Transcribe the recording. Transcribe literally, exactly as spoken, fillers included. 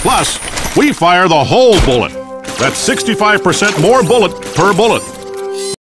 Plus, we fire the whole bullet. That's sixty-five percent more bullet per bullet.